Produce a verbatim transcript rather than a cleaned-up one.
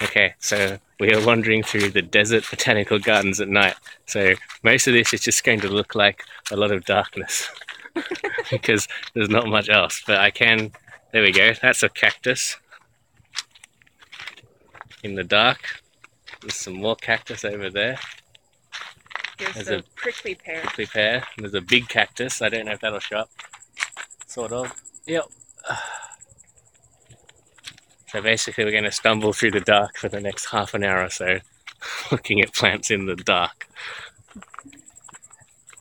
Okay, so we are wandering through the desert botanical gardens at night. So most of this is just going to look like a lot of darkness because there's not much else. But I can, there we go, that's a cactus in the dark. There's some more cactus over there. Here's There's the a prickly pear. prickly pear. There's a big cactus. I don't know if that'll show up. Sort of. Yep. So basically we're going to stumble through the dark for the next half an hour or so, looking at plants in the dark.